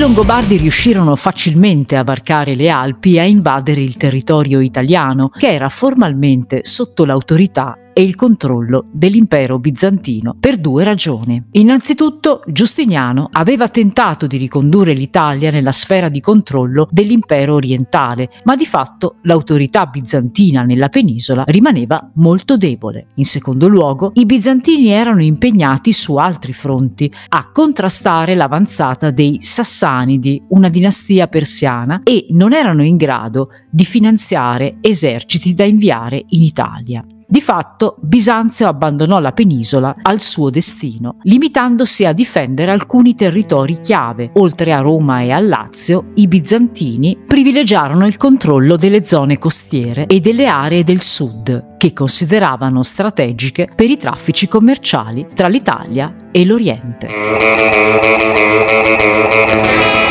Longobardi riuscirono facilmente a varcare le Alpi e a invadere il territorio italiano, che era formalmente sotto l'autorità e il controllo dell'impero bizantino per due ragioni. Innanzitutto, Giustiniano aveva tentato di ricondurre l'Italia nella sfera di controllo dell'impero orientale, ma di fatto l'autorità bizantina nella penisola rimaneva molto debole. In secondo luogo, i bizantini erano impegnati su altri fronti a contrastare l'avanzata dei Sassanidi, una dinastia persiana, e non erano in grado di finanziare eserciti da inviare in Italia. Di fatto, Bisanzio abbandonò la penisola al suo destino, limitandosi a difendere alcuni territori chiave. Oltre a Roma e al Lazio, i bizantini privilegiarono il controllo delle zone costiere e delle aree del sud, che consideravano strategiche per i traffici commerciali tra l'Italia e l'Oriente.